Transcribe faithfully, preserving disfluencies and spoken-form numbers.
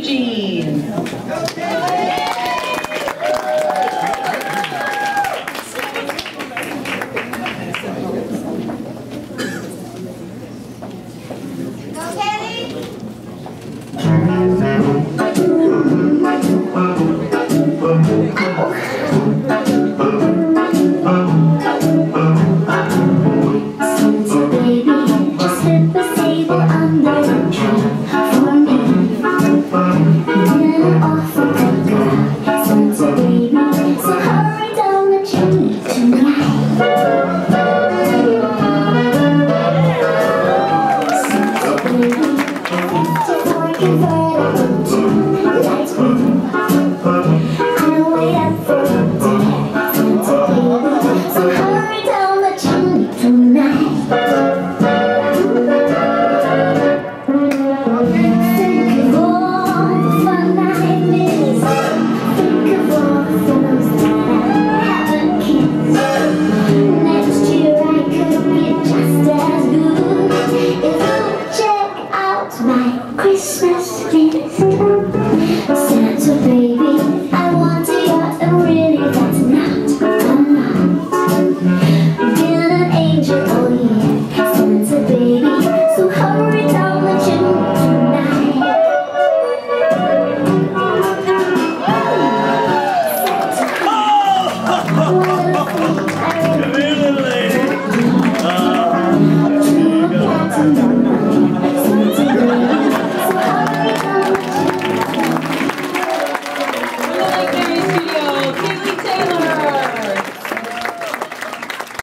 Eugene. Christmas list. Santa baby, I want a yacht, and really that's not a lot. Been an angel all year, Santa baby, so hurry down the chimney tonight. Come here, little lady. Uh,